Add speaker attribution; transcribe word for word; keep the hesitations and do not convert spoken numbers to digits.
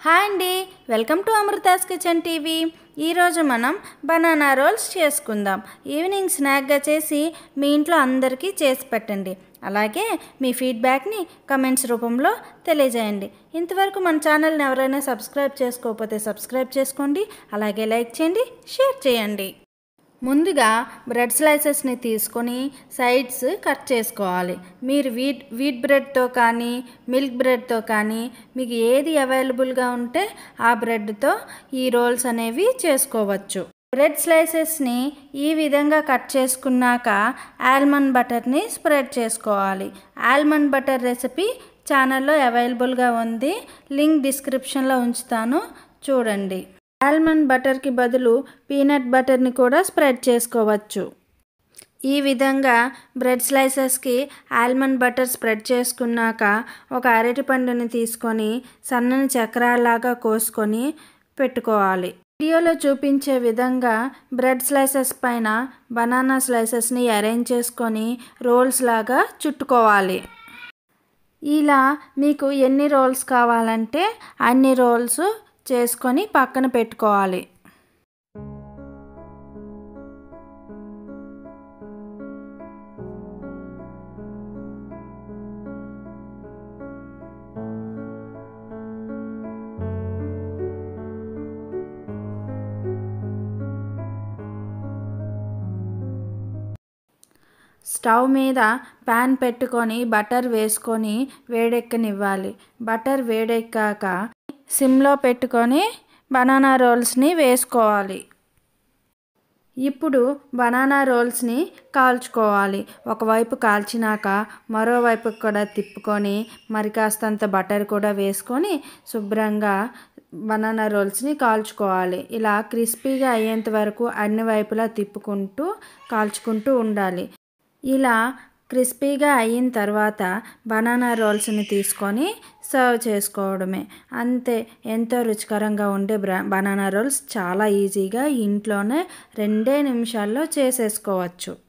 Speaker 1: Hi అండి, welcome to Amrita's kitchen TV. ఈరోజు మనం బనానా రోల్స్ చేసుకుందాం. ఈవినింగ్ స్నాక్గా చేసి మీ ఇంట్లో అందరికీ చేసి పెట్టండి. అలాగే మీ ఫీడ్బ్యాక్ని కమెంట్స్ రూపంలో తెలియజేయండి. ఇంతవరకు మన ఛానల్ని ఎవరైనా సబ్స్క్రైబ్ చేసుకోకపోతే సబ్స్క్రైబ్ చేసుకోండి. అలాగే లైక్ చేయండి, షేర్ చేయండి. ముందుగా బ్రెడ్ స్లైసెస్ని తీసుకొని సైడ్స్ కట్ చేసుకోవాలి. మీరు వీట్ వీట్ బ్రెడ్తో కానీ మిల్క్ బ్రెడ్తో కానీ మీకు ఏది అవైలబుల్గా ఉంటే ఆ బ్రెడ్తో ఈ రోల్స్ అనేవి చేసుకోవచ్చు. బ్రెడ్ స్లైసెస్ని ఈ విధంగా కట్ చేసుకున్నాక ఆల్మండ్ బటర్ని స్ప్రెడ్ చేసుకోవాలి. ఆల్మండ్ బటర్ రెసిపీ ఛానల్లో అవైలబుల్గా ఉంది, లింక్ డిస్క్రిప్షన్లో ఉంచుతాను, చూడండి. ఆల్మండ్ బటర్కి బదులు పీనట్ బటర్ని కూడా స్ప్రెడ్ చేసుకోవచ్చు. ఈ విధంగా బ్రెడ్ స్లైసెస్కి ఆల్మండ్ బటర్ స్ప్రెడ్ చేసుకున్నాక ఒక అరటిపండుని తీసుకొని సన్నని చక్రాల్లాగా కోసుకొని పెట్టుకోవాలి. వీడియోలో చూపించే విధంగా బ్రెడ్ స్లైసెస్ పైన బనానా స్లైసెస్ని అరేంజ్ చేసుకొని రోల్స్ లాగా చుట్టుకోవాలి. ఇలా మీకు ఎన్ని రోల్స్ కావాలంటే అన్ని రోల్స్ చేసుకొని పక్కన పెట్టుకోవాలి. స్టవ్ మీద ప్యాన్ పెట్టుకొని బటర్ వేసుకొని వేడెక్కనివ్వాలి. బటర్ వేడెక్కాక సిమ్లో పెట్టుకొని బనానా రోల్స్ని వేసుకోవాలి. ఇప్పుడు బనానా రోల్స్ని కాల్చుకోవాలి. ఒకవైపు కాల్చినాక మరోవైపు కూడా తిప్పుకొని మరి కాస్తంత బటర్ కూడా వేసుకొని శుభ్రంగా బనానా రోల్స్ని కాల్చుకోవాలి. ఇలా క్రిస్పీగా అయ్యేంత వరకు అన్ని వైపులా తిప్పుకుంటూ కాల్చుకుంటూ ఉండాలి. ఇలా క్రిస్పీగా అయిన తర్వాత బనానా రోల్స్ని తీసుకొని సర్వ్ చేసుకోవడమే. అంతే, ఎంతో రుచికరంగా ఉండే బనానా రోల్స్ చాలా ఈజీగా ఇంట్లోనే రెండే నిమిషాల్లో చేసేసుకోవచ్చు.